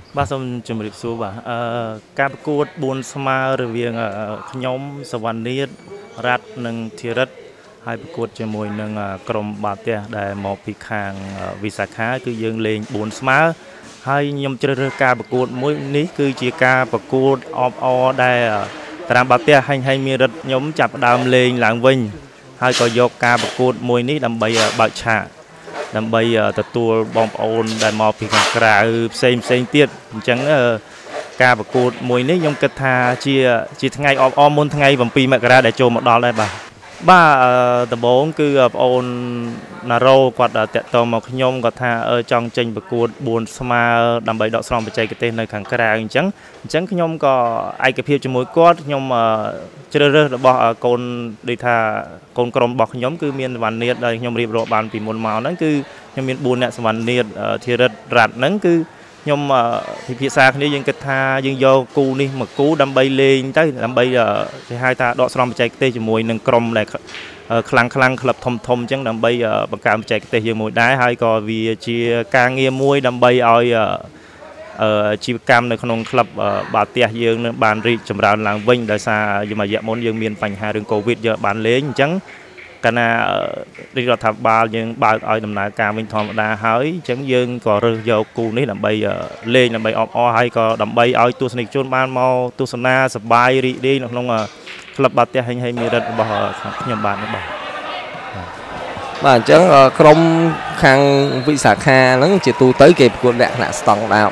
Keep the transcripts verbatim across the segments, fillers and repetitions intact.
បាទសូមជម្រាបសួរបាទអឺការប្រកួតបួនស្មើរវាងខ្ញុំសវណ្ណនាថរ៉ាត់និងធីរិតហើយប្រកួតជាមួយនឹងក្រុមបាល់ទះដែលមកពីខាងវិសាខាគឺយើងលេងបួនស្មើហើយខ្ញុំជ្រើសរើសការប្រកួតមួយនេះគឺជាការប្រកួតអបអរដែលតារាបាល់ទះហែងហែងមានរិទ្ធខ្ញុំចាប់ផ្ដើមលេងឡើងវិញហើយក៏យកការប្រកួតមួយនេះដើម្បីបើកឆាកដើម្បីទទួលបងប្អូនដែលមកពីខាងក្រៅផ្សេងផ្សេងទៀតអញ្ចឹងការប្រកួតមួយនេះខ្ញុំគិតថាជាជាថ្ងៃអបអរមុនថ្ងៃ7មករាដែលចូលមកដល់ដែរបាទបាទដំបូងគឺបងប្អូនណារ៉ូគាត់តាក់ទងមកខ្ញុំគាត់ថាចង់ចេញប្រកួតបួនស្មើដើម្បីដកស្រង់បច្ចេកទេសនៅខាងក្រៅអញ្ចឹងអញ្ចឹងខ្ញុំក៏ឯកភាពជាមួយគាត់ខ្ញុំជ្រើសរើសរបស់កូនដូចថាកូនក្រុមរបស់ខ្ញុំគឺមានសវណ្ណនាថដែលខ្ញុំរៀបរាប់បានពីមុនមកហ្នឹងគឺខ្ញុំមានបួនអ្នកសវណ្ណនាថធីរិតរ៉ាត់ហ្នឹងគឺខ្ញុំពិភាក្សាគ្នាយើងគិតថាយើងយកគូនេះមកគូដើម្បីលេងទៅដើម្បីគេហៅថាដកស្រង់បច្ចេកទេសជាមួយនឹងក្រុមដែលខ្លាំងខ្លាំងក្លឹបធំធំអញ្ចឹងដើម្បីបង្កើនបច្ចេកទេសយើងមួយដែរហើយក៏វាជាការងារមួយដើម្បីឲ្យអាជីវកម្មនៅក្នុងក្លឹបបាល់ទះយើងនឹងបានរីកចម្រើនឡើងវិញដោយសារយមរយៈមុនយើងមានបញ្ហារឿងកូវីដយើងបានលេងអញ្ចឹងកាលណារាជរដ្ឋាភិបាលយើងបើកឲ្យដំណើរការវិញធម្មតាហើយអញ្ចឹងយើងក៏រើសយកគូនេះដើម្បីលេងដើម្បីអបអរហើយក៏ដើម្បីឲ្យទស្សនិកជនបានមកទស្សនាសប្បាយរីករាយនៅក្នុងក្លឹបបាល់ទះហេងហេងមានរិទ្ធរបស់ខ្ញុំបាទនេះបាទបាទអញ្ចឹងក្រុមខាងវិសាខាហ្នឹងជាទូទៅគេប្រកួតលក្ខណៈស្តង់ដារ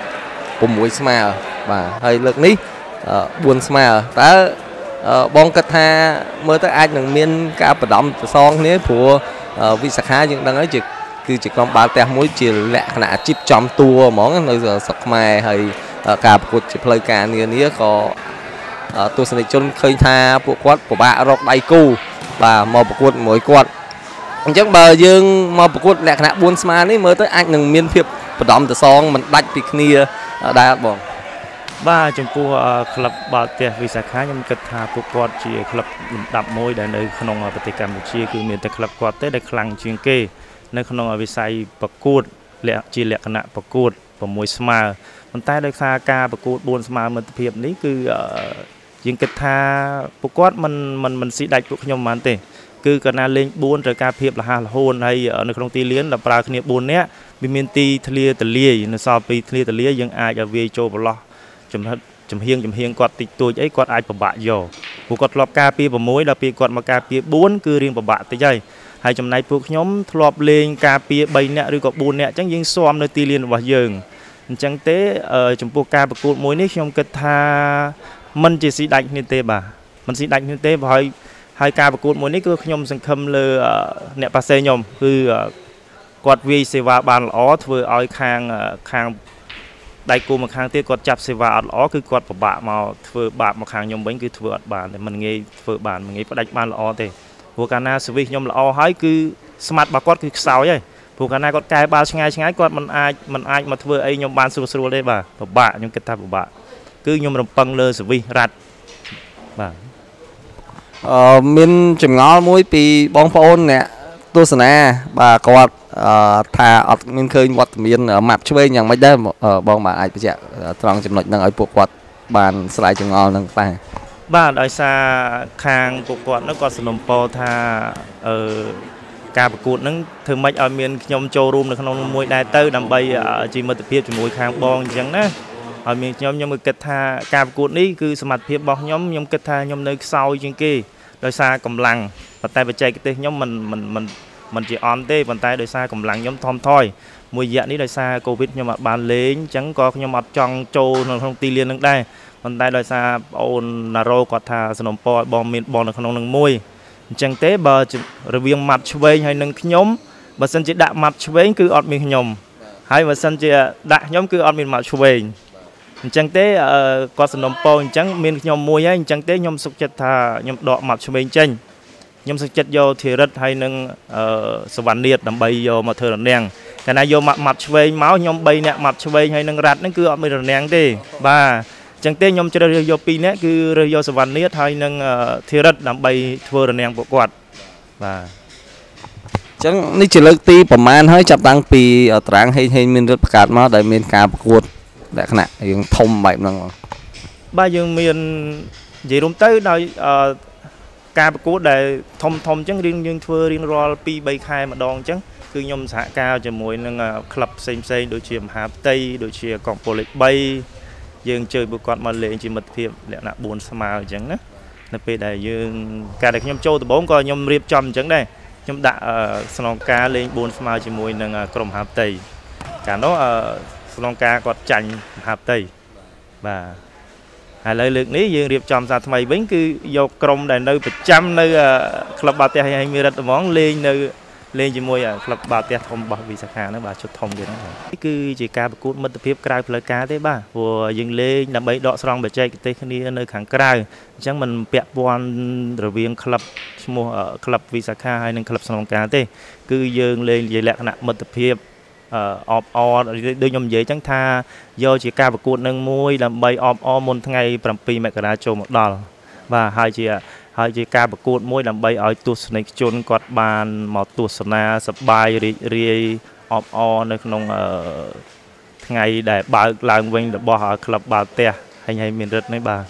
6ស្មើបាទហើយលើកនេះបួនស្មើតើបងគិតថាមើលទៅអាចនឹងមានការបន្ដំប្រសងគ្នាព្រោះវិសាខាយើងដឹងហើយជាគឺជាក្រុមបាល់ទះមួយជាលក្ខណៈជីបចំតួហ្មងនៅស្រុកខ្មែរហើយការប្រកួតជាផ្លូវការនានាក៏ទស្សនិកជនឃើញថាពួកគាត់ពិបាករកដៃគូបាទមកប្រកួតជាមួយគាត់អញ្ចឹងបើយើងមកប្រកួតលក្ខណៈបួនស្មើនេះមើលទៅអាចនឹងមានភាពបន្ដំប្រសងមិនដាច់ពីគ្នាដែរបងបាទចំពោះក្លឹបបាល់ទះវិសាខាខ្ញុំគិតថាពួកគាត់ជាក្លឹបលំដាប់មួយដែលនៅក្នុងប្រទេសកម្ពុជាគឺមានតែក្លឹបគាត់ទេដែលខ្លាំងជាងគេនៅក្នុងវិស័យប្រកួតជាលក្ខណៈប្រកួត6ស្មើប៉ុន្តែដោយសារការប្រកួតបួនស្មើមិត្តភាពនេះគឺយើងគិតថាពួកគាត់មិនមិនមិនស៊ីដាច់ពួកខ្ញុំបានទេគឺកាលណាលេងបួនត្រូវការភាពរហ័សរហួនហើយនៅក្នុងទីលានដល់ប្រើគ្នាបួននាក់វាមានទីធ្លាទលាយនៅសល់ពីធ្លាទលាយយើងអាចឲ្យវាចូលប្រឡោះចំណិតចំហៀងចំហៀងគាត់តិចតួចអីគាត់អាចពិបាកយកពួកគាត់ធ្លាប់ការពារ6ដល់ពេលគាត់មកការពារបួនគឺរៀងពិបាកតិចហើយហើយចំណែកពួកខ្ញុំធ្លាប់លេងការពារ3នាក់ឬក៏4នាក់អញ្ចឹងយើងស៊ាំនៅទីលានរបស់យើងអញ្ចឹងទេចំពោះការប្រកួតមួយនេះខ្ញុំគិតថាមិនជាស៊ីដាច់គ្នាទេបាទមិនស៊ីដាច់គ្នាទេហើយហើយការប្រកួតមួយនេះគឺខ្ញុំសង្ឃឹមលើអ្នកប៉ាសេខ្ញុំគឺគាត់វាយសេវាបានល្អធ្វើឲ្យខាងខាងដៃគូមកខាងទៀតគាត់ចាប់សេវាអត់ល្អគឺគាត់ពិបាកមកធ្វើបាបមកខាងខ្ញុំវិញគឺធ្វើអត់បានតែមិនងាយធ្វើបានមិនងាយផ្ដាច់បានល្អទេព្រោះកាលណាសវិសខ្ញុំល្អហើយគឺស្មាត់របស់គាត់គឺខ្សោយហើយព្រោះកាលណាគាត់កែបាល់ឆ្ងាយឆ្ងាយគាត់មិនអាចមិនអាចមកធ្វើអីខ្ញុំបានស្រួលស្រួលទេបាទពិបាកខ្ញុំគិតថាពិបាកគឺខ្ញុំរំពឹងលើសវិសរ៉ាត់បាទអឺមានចម្ងល់មួយពីបងប្អូនអ្នកទស្សនាបាទគាត់ថាអត់មានឃើញវត្តមានម៉ាប់ឆ្វេងយ៉ាងម៉េចដែរបងបាទអាចបញ្ជាក់ត្រង់ចំណុចហ្នឹងឲ្យពួកគាត់បានស្រាយចម្ងល់ហ្នឹងដែរបាទដោយសារខាងពួកគាត់នោះគាត់សនំពោថាអឺការប្រកួតហ្នឹងធ្វើម៉េចឲ្យមានខ្ញុំចូលរួមនៅក្នុងមួយដែរទៅដើម្បីជាមិត្តភាពជាមួយខាងបងអញ្ចឹងណាហើយមានខ្ញុំខ្ញុំគិតថាការប្រកួតនេះគឺសមត្ថភាពរបស់ខ្ញុំខ្ញុំគិតថាខ្ញុំនៅខ្សោយជាងគេដោយសារកម្លាំងប៉ុន្តែបច្ចេកទេសខ្ញុំមិនមិនមិនមិនជាអន់ទេប៉ុន្តែដោយសារកម្លាំងខ្ញុំថមថយមួយរយៈនេះដោយសារកូវីដខ្ញុំអត់បានលេងអញ្ចឹងក៏ខ្ញុំអត់ចង់ចូលនៅក្នុងទីលាននឹងដែរប៉ុន្តែដោយសារបងអូនណារ៉ូគាត់ថាสนំពរឲ្យបងមានបងនៅក្នុងនឹងមួយអញ្ចឹងទេបើរវាងម៉ាត់ឆ្វេងហើយនឹងខ្ញុំបើសិនជាដាក់ម៉ាត់ឆ្វេងគឺអត់មានខ្ញុំហើយបើសិនជាដាក់ខ្ញុំគឺអត់មានម៉ាត់ឆ្វេងអញ្ចឹងទេគាត់สนំពរអញ្ចឹងមានខ្ញុំមួយហើយអញ្ចឹងទេខ្ញុំសុខចិត្តថាខ្ញុំដកម៉ាត់ឆ្វេងចេញខ្ញុំសុខចិត្តយកធីរិតហើយនឹងសវណ្ណនាថដើម្បីយកមកធ្វើរនាំងកាលណាយកម៉ាត់ឆ្វេងមកខ្ញុំ3នាក់ម៉ាត់ឆ្វេងហើយនឹងរ៉ាត់ហ្នឹងគឺអត់មានរនាំងទេបាទអញ្ចឹងទេខ្ញុំជ្រើសរើសយក2នាក់គឺរើសយកសវណ្ណនាថហើយនឹងធីរិតដើម្បីធ្វើរនាំងពួកគាត់បាទអញ្ចឹងនេះជាលើកទីប្រមាណហើយចាប់តាំងពីតារាងហេងហេងមានរដ្ឋបង្កើតមកដែលមានការប្រកួត lẽ khả năng những thông bài năng ba dương miền gì đúng tới đây ca bạc cốt để thông thông chẳng riêng nhưng thưa riêng rồi pi bay khai mà đòn chẳng cứ nhom xã cao cho mùi nâng club xem xem đội chiêm hạp tây đội chia còn polic bay dương chơi bữa con mà lên chỉ mật thiệp lẽ nạ buồn smile chẳng á nên bây giờ dương cả được nhom châu từ bốn coi nhom riệp chầm chẳng đây nhom đã song ca lên buồn smile chỉ mùi nâng cầm hạp tây cả nó song ca còn chành hạp tây và hai lời lượt ní dương riệp chầm ra thay bánh cứ vô cầm đàn nơi một trăm nơi club ba tè hay mi rật món lên nơi lên chỉ môi à club ba tè thông bảo vì sạc hàng nó bà chụp thông vậy đó cứ chỉ ca bạc cốt mất tập hiệp cài plei cá thế ba vừa dừng lên làm bấy đọ song bể chạy cái tê này nơi kháng cài chẳng mình bẹt bòn rồi viên club mua ở club vì sạc hàng hay nên club song cá thế cứ dừng lên vậy lẹ nặng mất tập hiệp ọp o đưa nhom dễ chẳng tha do chỉ ca bạc cốt nâng môi làm bay ọp o môn ngày bẩm pi mẹ cả đã cho một đòn và hai chị hai chị ca bạc cốt môi làm bay ở tuột này chôn quạt bàn một tuột na sập bay ri ri ọp o nơi nông ngày để bà làm vinh để bỏ club bà tè hay hay miền đất này bà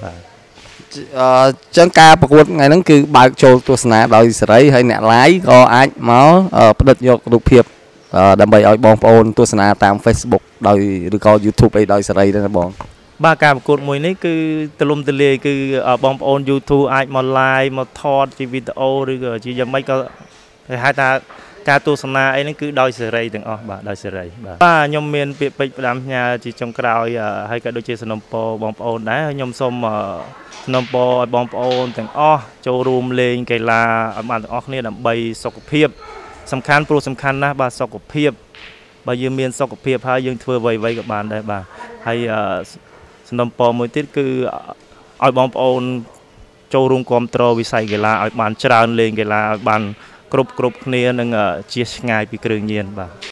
chẳng ca bạc cốt ngày nắng cứ bà cho tuột na đòi sấy hay nẹt lái có ai máu ở đất nhọc đục hiệp đâm bay ở bong ôn tuột na tam Facebook đòi được coi YouTube ấy đòi sấy đó bong ba ca một cột mùi này cứ từ lùm từ lề cứ ở bong ôn YouTube ai một like một thọt chỉ video rồi chỉ giờ mấy cái hai ta ca tu sana ấy nó cứ đòi sợi ray từng bà đòi sợi ray ba nhom miền bị bị làm nhà chỉ trong cày hay cả đôi chơi snom po bong ôn đấy nhom xôm snom po bong ôn từng o châu room lên cái là ở bàn từng o này làm bay sọc phiệpสำคัญโปรสำคัญนะบาสกปรกบายังมีสกปรกให้ยังเทื่อไว้ไว้กับบานได้บ่าให้สนมปอมวยติดคือเอาบอลปอนโจรุงกอมตรวิสัยกีฬาเอาบานจราเลงกีฬาบานกรุบกรุบเนี่ยนึงเชี่ยง่ายปีกระเรียนบ่า